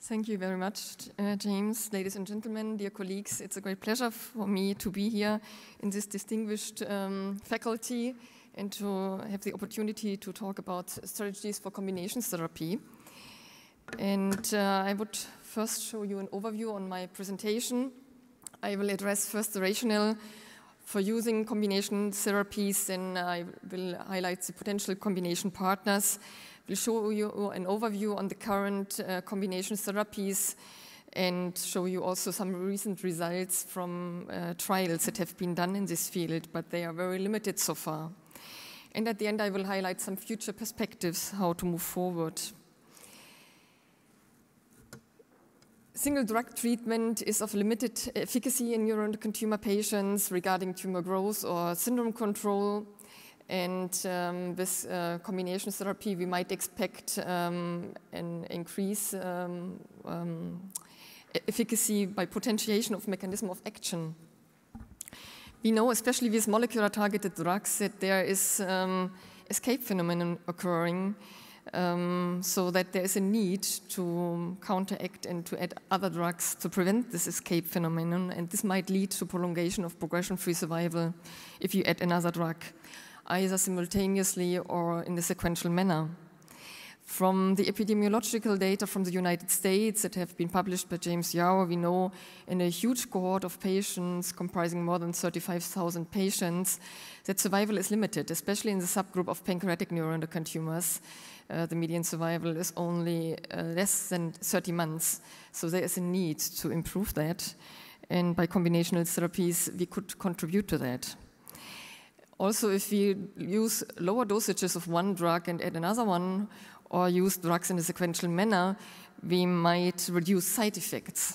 Thank you very much, James. Ladies and gentlemen, dear colleagues, it's a great pleasure for me to be here in this distinguished faculty and to have the opportunity to talk about strategies for combination therapy. And I would first show you an overview on my presentation. I will address first the rationale for using combination therapies, then I will highlight the potential combination partners. We'll show you an overview on the current combination therapies and show you also some recent results from trials that have been done in this field, but they are very limited so far. And at the end, I will highlight some future perspectives, how to move forward. Single drug treatment is of limited efficacy in neuroendocrine tumor patients regarding tumor growth or syndrome control. And with combination therapy, we might expect an increase efficacy by potentiation of mechanism of action. We know, especially with molecular targeted drugs, that there is escape phenomenon occurring, so that there is a need to counteract and to add other drugs to prevent this escape phenomenon, and this might lead to prolongation of progression-free survival if you add another drug, either simultaneously or in a sequential manner. From the epidemiological data from the United States that have been published by James Yao, we know in a huge cohort of patients comprising more than 35,000 patients that survival is limited, especially in the subgroup of pancreatic neuroendocrine tumors. The median survival is only less than 30 months, so there is a need to improve that, and by combinational therapies we could contribute to that. Also, if we use lower dosages of one drug and add another one, or use drugs in a sequential manner, we might reduce side effects.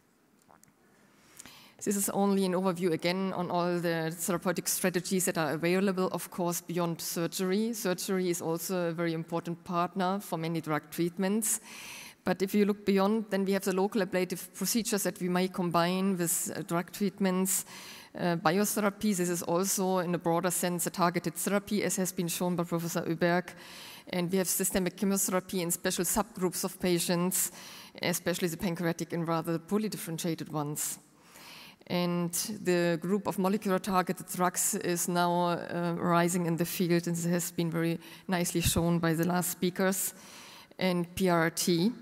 This is only an overview again on all the therapeutic strategies that are available, of course, beyond surgery. Surgery is also a very important partner for many drug treatments. But if you look beyond, then we have the local ablative procedures that we may combine with drug treatments. Biotherapy, this is also in a broader sense a targeted therapy, as has been shown by Professor Öberg. And we have systemic chemotherapy in special subgroups of patients, especially the pancreatic and rather poorly differentiated ones. And the group of molecular targeted drugs is now rising in the field, and this has been very nicely shown by the last speakers. And PRRT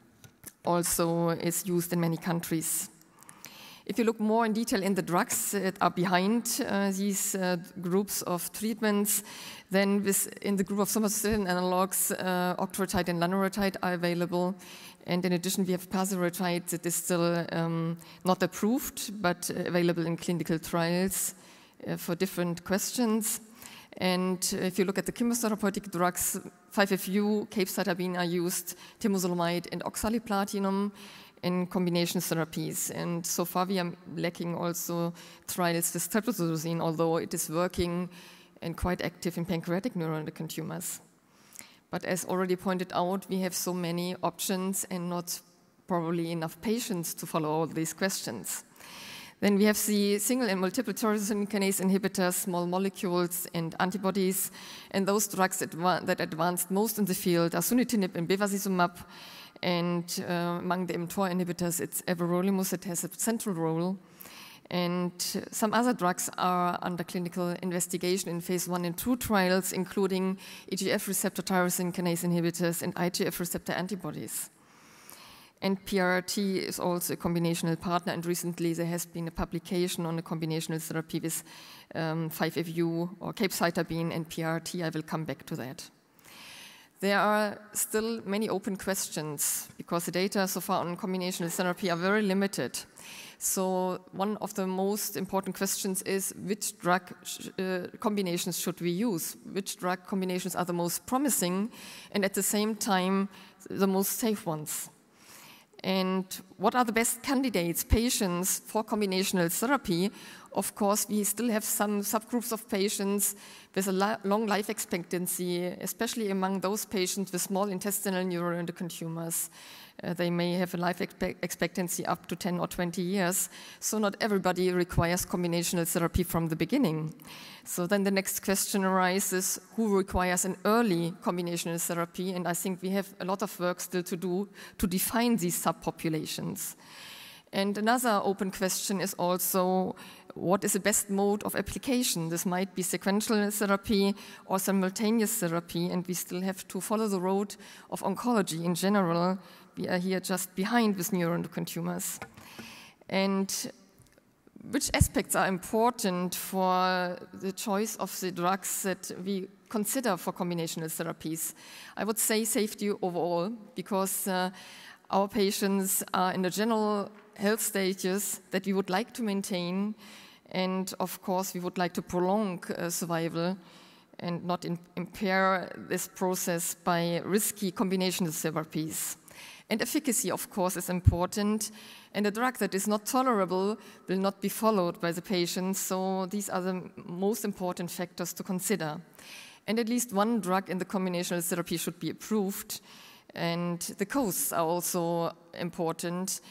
also is used in many countries. If you look more in detail in the drugs that are behind these groups of treatments, then in the group of somatostatin analogs, octreotide and lanreotide are available. And in addition, we have pasireotide that is still not approved, but available in clinical trials for different questions. And if you look at the chemotherapeutic drugs, 5-FU, capecitabine are used, temozolomide and oxaliplatinum in combination therapies. And so far we are lacking also trials with streptozotocin, although it is working and quite active in pancreatic neuroendocrine tumors. But as already pointed out, we have so many options and not probably enough patients to follow all these questions. Then we have the single and multiple tyrosine kinase inhibitors, small molecules, and antibodies. And those drugs that advanced most in the field are sunitinib and bevacizumab. And among the mTOR inhibitors, it's everolimus that has a central role. And some other drugs are under clinical investigation in phase 1 and 2 trials, including EGF receptor tyrosine kinase inhibitors and IGF receptor antibodies. And PRRT is also a combinational partner, and recently there has been a publication on a combinational therapy with 5-FU or capecitabine and PRRT. I will come back to that. There are still many open questions because the data so far on combinational therapy are very limited. So one of the most important questions is which drug combinations should we use? Which drug combinations are the most promising and at the same time the most safe ones? And what are the best candidates, patients for combinational therapy? of course, we still have some subgroups of patients with a long life expectancy, especially among those patients with small intestinal neuroendocrine tumors. They may have a life expectancy up to 10 or 20 years, so not everybody requires combinational therapy from the beginning. So then the next question arises, who requires an early combinational therapy? And I think we have a lot of work still to do to define these subpopulations. And another open question is also, what is the best mode of application? This might be sequential therapy or simultaneous therapy, and we still have to follow the road of oncology in general. We are here just behind with neuroendocrine tumors. And which aspects are important for the choice of the drugs that we consider for combinational therapies? I would say safety overall, because our patients are in the general health stages that we would like to maintain, and of course we would like to prolong survival and not impair this process by risky combinational therapies. And efficacy, of course, is important, and a drug that is not tolerable will not be followed by the patient, so these are the most important factors to consider. And at least one drug in the combinational therapy should be approved, and the costs are also important.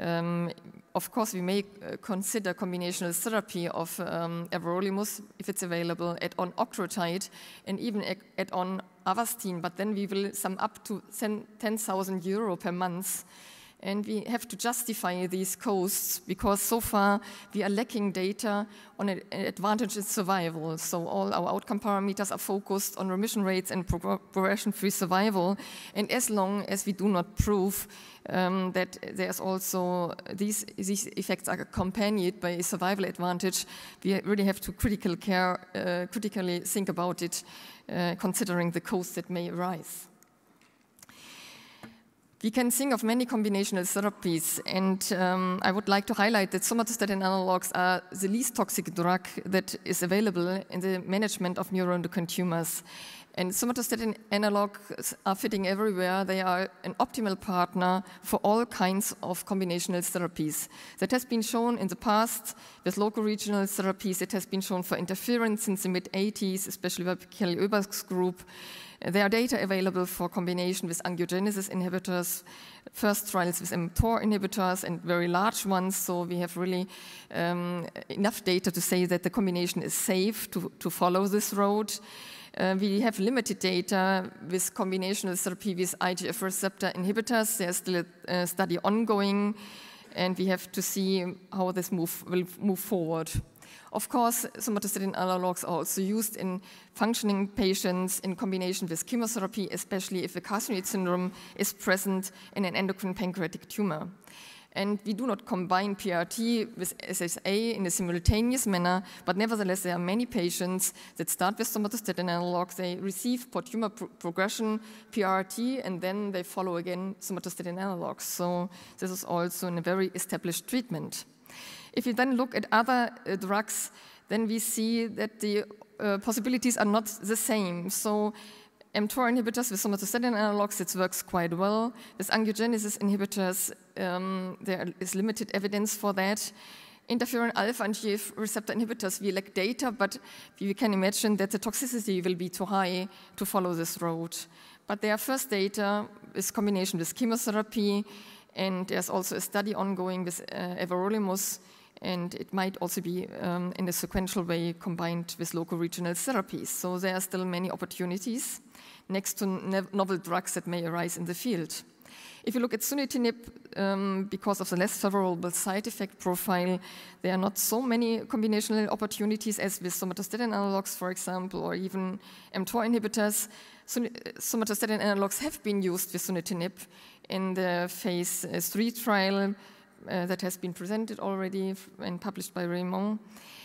Of course, we may consider combinational therapy of everolimus if it's available, add-on octreotide, and even add-on Avastin, but then we will sum up to 10,000 euro per month. And we have to justify these costs because so far we are lacking data on an advantage in survival. So all our outcome parameters are focused on remission rates and progression-free survival. And as long as we do not prove that there's also these effects are accompanied by a survival advantage, we really have to critically think about it, considering the costs that may arise. We can think of many combinational therapies, and I would like to highlight that somatostatin analogs are the least toxic drug that is available in the management of neuroendocrine tumors. And somatostatin analogs are fitting everywhere. They are an optimal partner for all kinds of combinational therapies. That has been shown in the past with local regional therapies. It has been shown for interference since the mid-80s, especially by Kelly Oeberg's group. There are data available for combination with angiogenesis inhibitors, first trials with mTOR inhibitors and very large ones, so we have really enough data to say that the combination is safe to follow this road. We have limited data with combinational therapy with IGF receptor inhibitors. There's still a study ongoing, and we have to see how this will move forward. Of course, somatostatin analogs are also used in functioning patients in combination with chemotherapy, especially if a carcinoid syndrome is present in an endocrine pancreatic tumor. And we do not combine PRRT with SSA in a simultaneous manner, but nevertheless there are many patients that start with somatostatin analogs, they receive tumor progression PRRT, and then they follow again somatostatin analogs. So this is also a very established treatment. If you then look at other drugs, then we see that the possibilities are not the same. So mTOR inhibitors with somatostatin analogs, it works quite well. With angiogenesis inhibitors, there is limited evidence for that. Interferon alpha and IGF receptor inhibitors, we lack data, but we can imagine that the toxicity will be too high to follow this road. But there are first data with combination with chemotherapy, and there's also a study ongoing with everolimus, and it might also be in a sequential way combined with local regional therapies. So there are still many opportunities next to novel drugs that may arise in the field. If you look at sunitinib, because of the less favorable side effect profile, there are not so many combinational opportunities as with somatostatin analogs, for example, or even mTOR inhibitors. Somatostatin analogs have been used with sunitinib in the phase 3 trial that has been presented already and published by Raymond.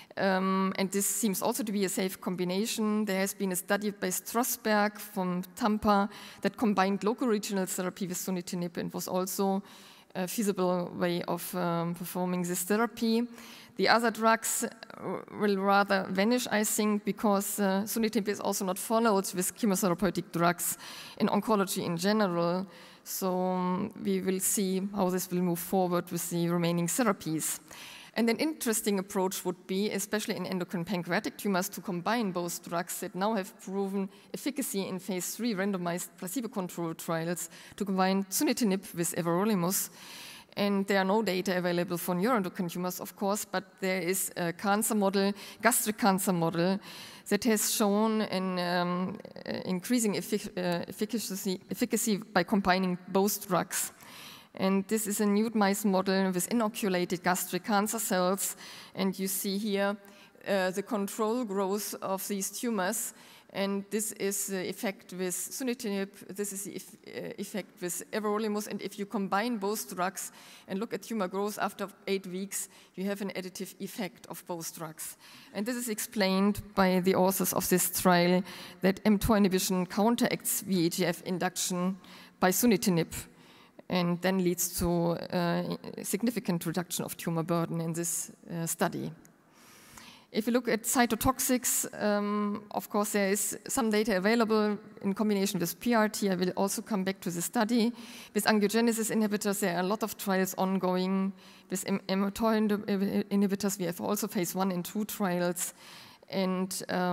And this seems also to be a safe combination. There has been a study by Strasberg from Tampa that combined local regional therapy with sunitinib and was also a feasible way of performing this therapy. The other drugs will rather vanish, I think, because sunitinib is also not followed with chemotherapeutic drugs in oncology in general. So we will see how this will move forward with the remaining therapies. And an interesting approach would be, especially in endocrine pancreatic tumors, to combine both drugs that now have proven efficacy in phase 3 randomized placebo-controlled trials to combine sunitinib with everolimus. And there are no data available for neuroendocrine tumors, of course, but there is a cancer model, gastric cancer model, that has shown an increasing efficacy by combining both drugs. And this is a nude mice model with inoculated gastric cancer cells. And you see here the control growth of these tumors. And this is the effect with sunitinib. This is the effect with everolimus. And if you combine both drugs and look at tumor growth after 8 weeks, you have an additive effect of both drugs. And this is explained by the authors of this trial that mTOR inhibition counteracts VEGF induction by sunitinib, and then leads to significant reduction of tumor burden in this study. If you look at cytotoxics, of course, there is some data available in combination with PRT. I will also come back to the study. With angiogenesis inhibitors, there are a lot of trials ongoing. With mTOR inhibitors, we have also phase 1 and 2 trials. And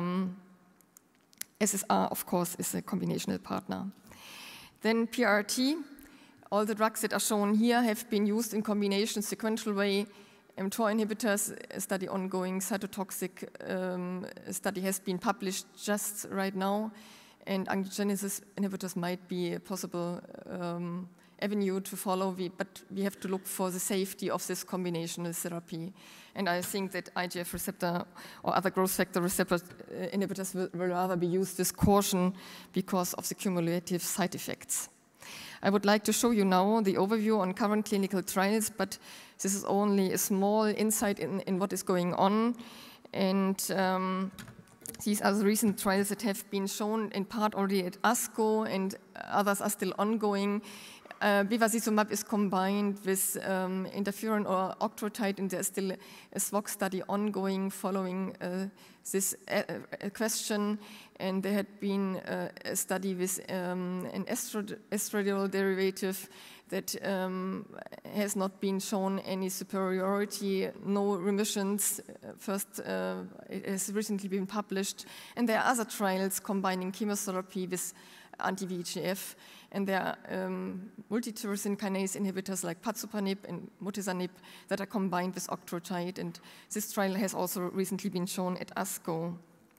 SSR, of course, is a combinational partner. Then PRT. All the drugs that are shown here have been used in combination sequential way. mTOR inhibitors, a study ongoing, cytotoxic study has been published just right now, and angiogenesis inhibitors might be a possible avenue to follow, but we have to look for the safety of this combinational therapy. And I think that IGF receptor or other growth factor receptor inhibitors will rather be used with caution because of the cumulative side effects. I would like to show you now the overview on current clinical trials, but this is only a small insight in what is going on. And these are the recent trials that have been shown in part already at ASCO, and others are still ongoing. Bevacizumab is combined with interferon or octreotide, and there's still a SWOG study ongoing following this question. And there had been a study with an estradiol derivative that has not been shown any superiority, no remissions. First, it has recently been published. And there are other trials combining chemotherapy with anti-VEGF. And there are multi-tyrosine kinase inhibitors like pazopanib and motesanib that are combined with octreotide. And this trial has also recently been shown at ASCO.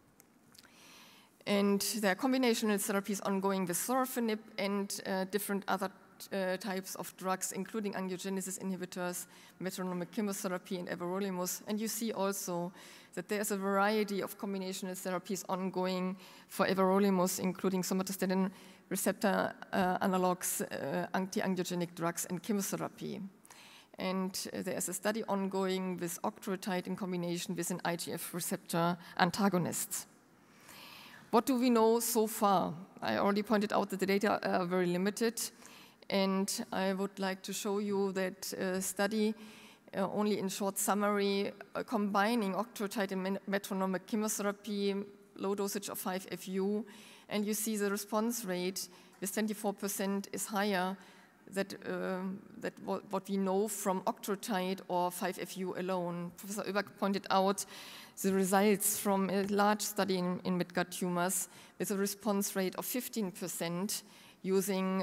And there are combinational therapies ongoing with sorafenib and different other types of drugs, including angiogenesis inhibitors, metronomic chemotherapy, and everolimus. And you see also that there's a variety of combinational therapies ongoing for everolimus, including somatostatin receptor analogs, anti-angiogenic drugs, and chemotherapy. And there's a study ongoing with octreotide in combination with an IGF receptor antagonist. What do we know so far? I already pointed out that the data are very limited, and I would like to show you that study, only in short summary, combining octreotide and metronomic chemotherapy, low dosage of 5-FU, and you see the response rate with 24% is higher than what we know from octreotide or 5-FU alone. Professor Oeberg pointed out the results from a large study in mid-gut tumors with a response rate of 15% using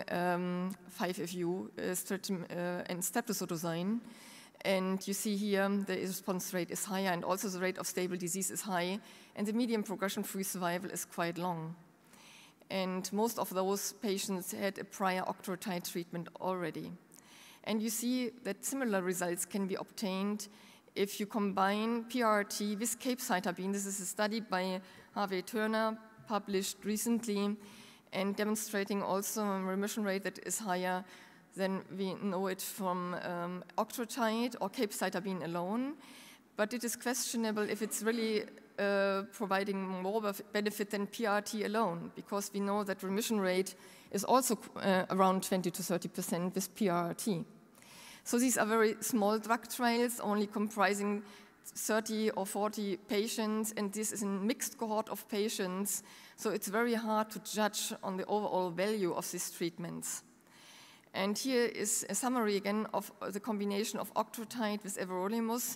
5-FU and streptozotocin. And you see here the response rate is higher, and also the rate of stable disease is high, and the median progression-free survival is quite long. And most of those patients had a prior octreotide treatment already. And you see that similar results can be obtained if you combine PRT with capecitabine. This is a study by Harvey Turner, published recently, and demonstrating also a remission rate that is higher than we know it from octreotide or capecitabine alone. But it is questionable if it's really providing more benefit than PRT alone, because we know that remission rate is also around 20 to 30% with PRT. So these are very small drug trials, only comprising 30 or 40 patients, and this is a mixed cohort of patients, so it's very hard to judge on the overall value of these treatments. And here is a summary again of the combination of octreotide with everolimus.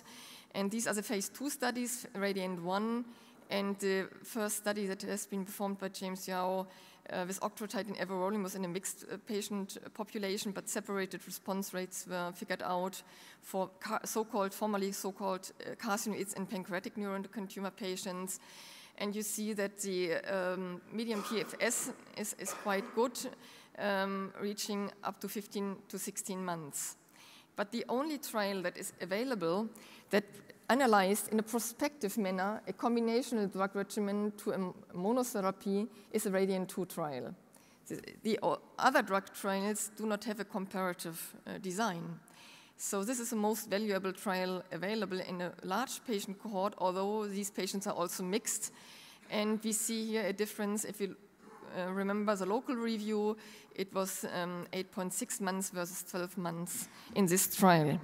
And these are the phase 2 studies, RADIANT-1, and the first study that has been performed by James Yao with octreotide and everolimus in a mixed patient population, but separated response rates were figured out for formerly so-called carcinoids in pancreatic neuroendocrine tumor patients. And you see that the median PFS is quite good, reaching up to 15 to 16 months. But the only trial that is available that analyzed in a prospective manner a combinational drug regimen to a monotherapy is a RADIANT-2 trial. The other drug trials do not have a comparative design. So this is the most valuable trial available in a large patient cohort, although these patients are also mixed. And we see here a difference. If you remember the local review, it was 8.6 months versus 12 months in this trial.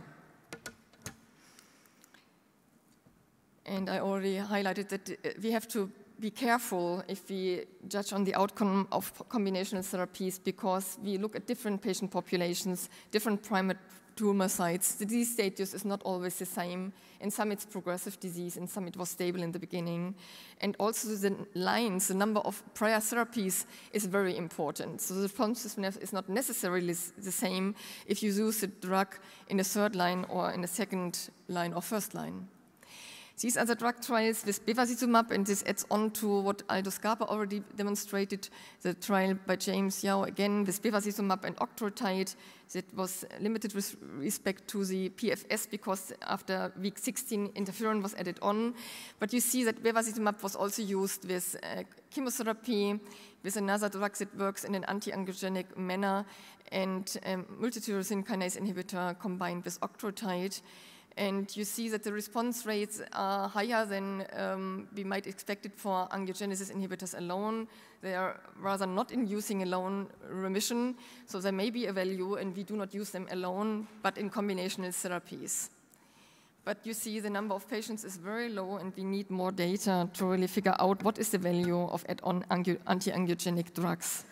And I already highlighted that we have to be careful if we judge on the outcome of combinational therapies, because we look at different patient populations, different primary tumor sites. The disease status is not always the same. In some it's progressive disease, in some it was stable in the beginning. And also the lines, the number of prior therapies is very important. So the responsiveness is not necessarily the same if you use the drug in a third line or in a second line or first line. These are the drug trials with bevacizumab, and this adds on to what Aldo Scarpa already demonstrated, the trial by James Yao, again with bevacizumab and octreotide, that was limited with respect to the PFS because after week 16 interferon was added on. But you see that bevacizumab was also used with chemotherapy, with another drug that works in an anti-angiogenic manner, and multityrosine kinase inhibitor combined with octreotide. And you see that the response rates are higher than we might expect it for angiogenesis inhibitors alone. They are rather not inducing alone remission, so there may be a value, and we do not use them alone, but in combinational therapies. But you see the number of patients is very low, and we need more data to really figure out what is the value of add-on anti-angiogenic drugs.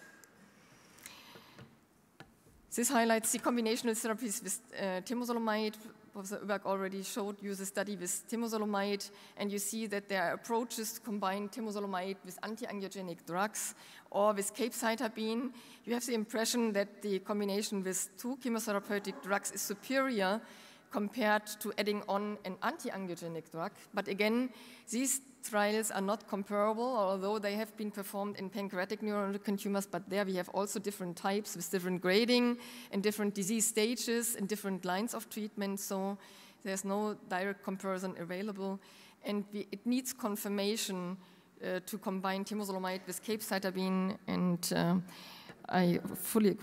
This highlights the combinational therapies with temozolomide. Professor Oeberg already showed you the study with temozolomide, and you see that there are approaches to combine temozolomide with anti-angiogenic drugs or with capecitabine. You have the impression that the combination with two chemotherapeutic drugs is superior compared to adding on an anti-angiogenic drug. But again, these trials are not comparable, although they have been performed in pancreatic neuroendocrine tumors, but there we have also different types with different grading and different disease stages and different lines of treatment, so there's no direct comparison available. And it needs confirmation to combine temozolomide with capecitabine, and I fully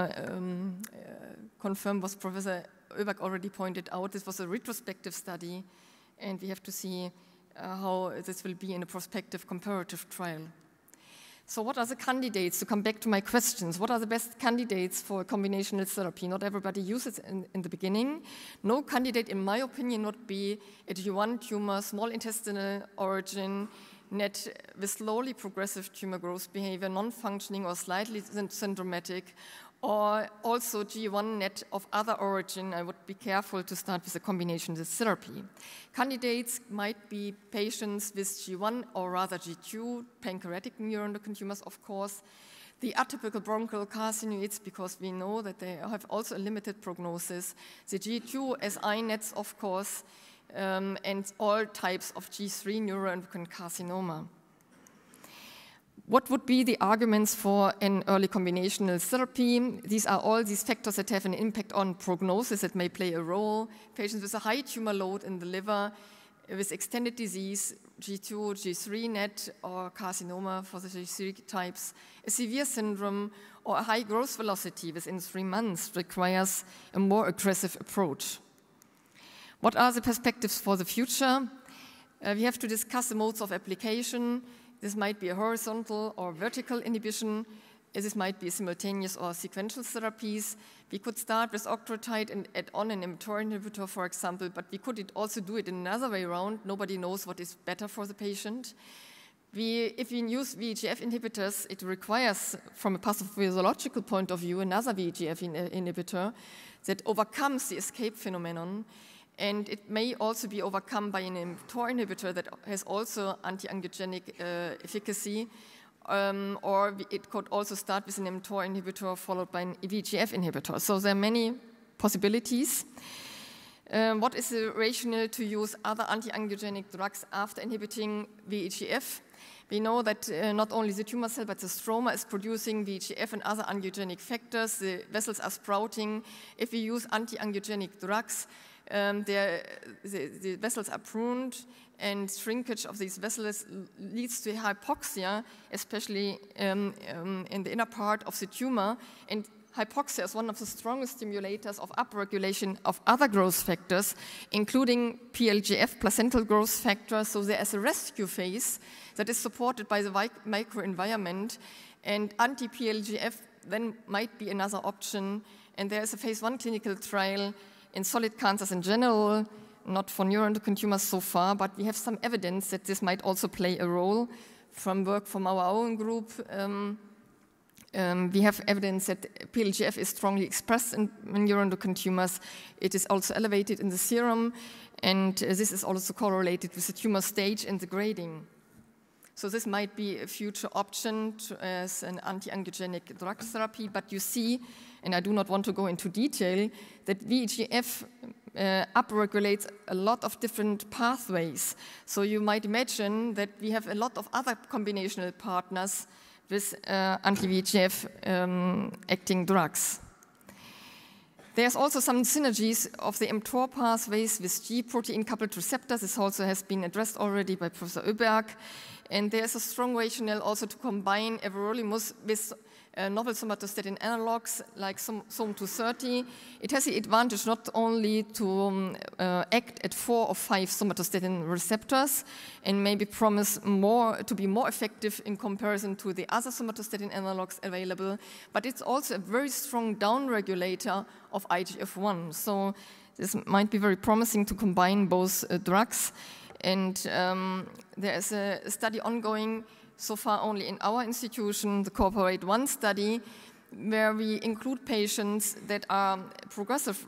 confirm what Professor Oeberg already pointed out. This was a retrospective study, and we have to see how this will be in a prospective comparative trial. So what are the candidates? To come back to my questions, what are the best candidates for combinational therapy? Not everybody uses it in the beginning. No candidate, in my opinion, would be a G1 tumor, small intestinal origin, NET with slowly progressive tumor growth behavior, non-functioning or slightly syndromatic, or also G1 NET of other origin. I would be careful to start with a combination with therapy. Candidates might be patients with G1 or rather G2, pancreatic neuroendocrine tumors, of course, the atypical bronchial carcinoids, because we know that they have also a limited prognosis, the G2 SI NETs, of course, and all types of G3 neuroendocrine carcinoma. What would be the arguments for an early combinational therapy? These are all these factors that have an impact on prognosis that may play a role. Patients with a high tumor load in the liver, with extended disease, G2, G3 NET, or carcinoma for the G3 types, a severe syndrome, or a high growth velocity within 3 months requires a more aggressive approach. What are the perspectives for the future? We have to discuss the modes of application. This might be a horizontal or vertical inhibition. This might be simultaneous or sequential therapies. We could start with octreotide and add on an mTOR inhibitor, for example, but we could also do it in another way around. Nobody knows what is better for the patient. If we use VEGF inhibitors, it requires, from a pathophysiological point of view, another VEGF inhibitor that overcomes the escape phenomenon. And it may also be overcome by an mTOR inhibitor that has also anti-angiogenic efficacy, or it could also start with an mTOR inhibitor followed by an VEGF inhibitor. So there are many possibilities. What is the rationale to use other anti-angiogenic drugs after inhibiting VEGF? We know that not only the tumor cell, but the stroma is producing VEGF and other angiogenic factors. The vessels are sprouting. If we use anti-angiogenic drugs, the vessels are pruned, and shrinkage of these vessels leads to hypoxia, especially in the inner part of the tumor. And hypoxia is one of the strongest stimulators of upregulation of other growth factors, including PLGF, placental growth factor. So there is a rescue phase that is supported by the microenvironment, and anti-PLGF then might be another option. And there is a phase 1 clinical trial in solid cancers in general, not for neuroendocrine tumors so far, but we have some evidence that this might also play a role from work from our own group. We have evidence that PLGF is strongly expressed in neuroendocrine tumors. It is also elevated in the serum, and this is also correlated with the tumor stage and the grading. So this might be a future option as an anti-angiogenic drug therapy, but you see, and I do not want to go into detail, that VEGF upregulates a lot of different pathways. So you might imagine that we have a lot of other combinational partners with anti-VEGF acting drugs. There's also some synergies of the mTOR pathways with G protein-coupled receptors. This also has been addressed already by Professor Öberg. And there's a strong rationale also to combine everolimus with novel somatostatin analogs like SOM230. It has the advantage not only to act at 4 or 5 somatostatin receptors and maybe promise to be more effective in comparison to the other somatostatin analogs available, but it's also a very strong downregulator of IGF-1. So this might be very promising to combine both drugs. And there is a study ongoing so far only in our institution, the Cooperate-1 study, where we include patients that are progressive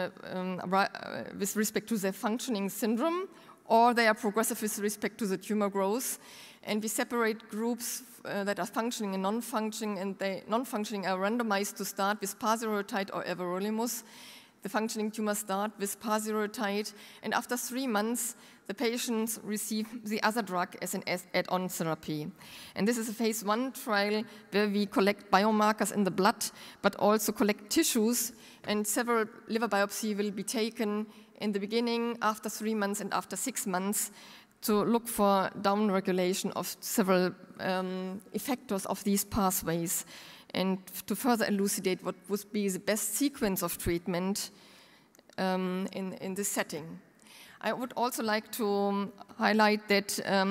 with respect to their functioning syndrome, or they are progressive with respect to the tumor growth. And we separate groups that are functioning and non-functioning, and the non-functioning are randomized to start with pasireotide or everolimus. The functioning tumors start with pasireotide, and after 3 months, the patients receive the other drug as an add-on therapy. And this is a phase 1 trial where we collect biomarkers in the blood, but also collect tissues, and several liver biopsies will be taken in the beginning, after 3 months, and after 6 months to look for downregulation of several effectors of these pathways, and to further elucidate what would be the best sequence of treatment in this setting. I would also like to highlight that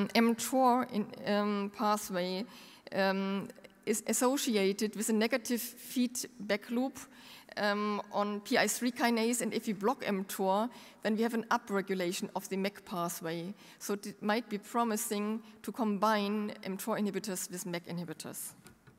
mTOR pathway is associated with a negative feedback loop on PI3 kinase, and if we block mTOR, then we have an upregulation of the MEK pathway. So it might be promising to combine mTOR inhibitors with MEK inhibitors.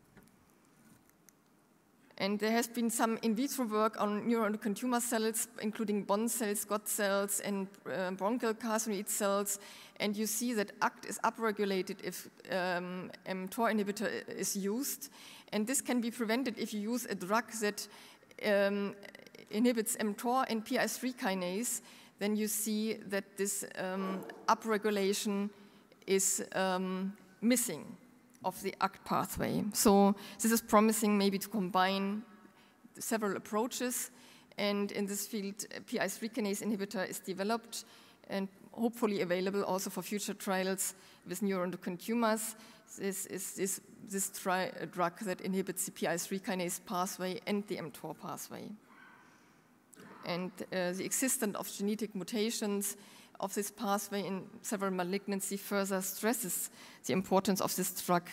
And there has been some in vitro work on neuroendocrine tumor cells, including Bond cells, GOT cells, and bronchial carcinoid cells. And you see that ACT is upregulated if mTOR inhibitor is used. And this can be prevented if you use a drug that inhibits mTOR and PI3 kinase. Then you see that this upregulation is missing of the ACT pathway. So this is promising maybe to combine several approaches, and in this field PI3 kinase inhibitor is developed and hopefully available also for future trials with neuroendocrine tumors. This is this drug that inhibits the PI3 kinase pathway and the mTOR pathway. And the existence of genetic mutations of this pathway in several malignancies further stresses the importance of this drug.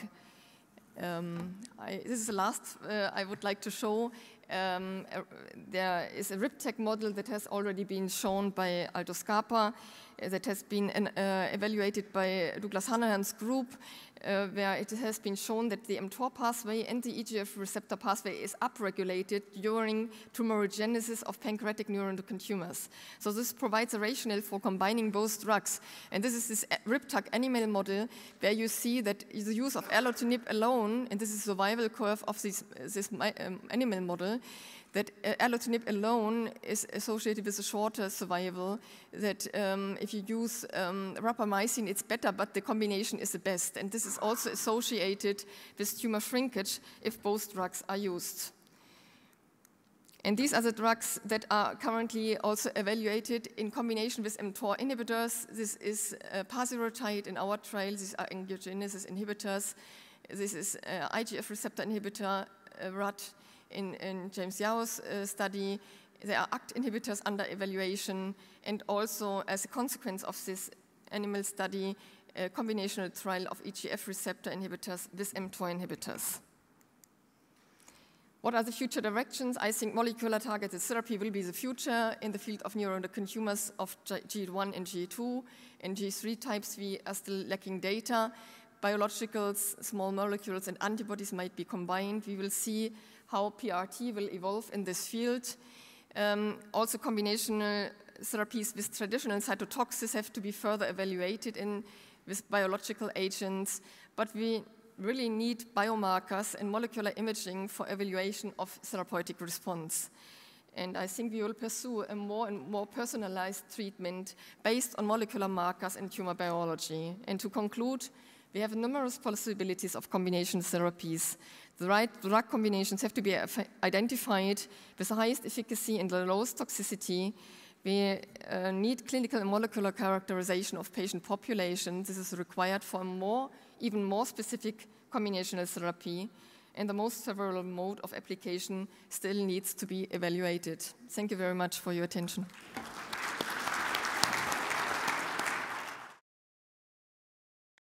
This is the last I would like to show. There is a RIPTEC model that has already been shown by Aldo Scarpa, that has been evaluated by Douglas Hanahan's group, where it has been shown that the mTOR pathway and the EGF receptor pathway is upregulated during tumorigenesis of pancreatic neuroendocrine tumors. So this provides a rationale for combining both drugs. And this is this RIPTAC animal model where you see that the use of erlotinib alone, and this is the survival curve of this animal model, that erlotinib alone is associated with a shorter survival, that if you use rapamycin, it's better, but the combination is the best. And this is also associated with tumor shrinkage if both drugs are used. And these are the drugs that are currently also evaluated in combination with mTOR inhibitors. This is pasireotide in our trial. These are angiogenesis inhibitors. This is IGF receptor inhibitor, RAT, in James Yao's study. There are ACT inhibitors under evaluation, and also as a consequence of this animal study, a combinational trial of EGF receptor inhibitors with mTOR inhibitors. What are the future directions? I think molecular targeted therapy will be the future in the field of neuroendocrine tumors of G1 and G2. In G3 types, we are still lacking data. Biologicals, small molecules, and antibodies might be combined. We will see how PRT will evolve in this field. Also, combinational therapies with traditional cytotoxics have to be further evaluated with biological agents, but we really need biomarkers and molecular imaging for evaluation of therapeutic response. And I think we will pursue a more and more personalized treatment based on molecular markers and tumor biology. And to conclude, we have numerous possibilities of combination therapies. The right drug combinations have to be identified with the highest efficacy and the lowest toxicity. We need clinical and molecular characterization of patient population. This is required for even more specific combinational therapy. And the most favorable mode of application still needs to be evaluated. Thank you very much for your attention.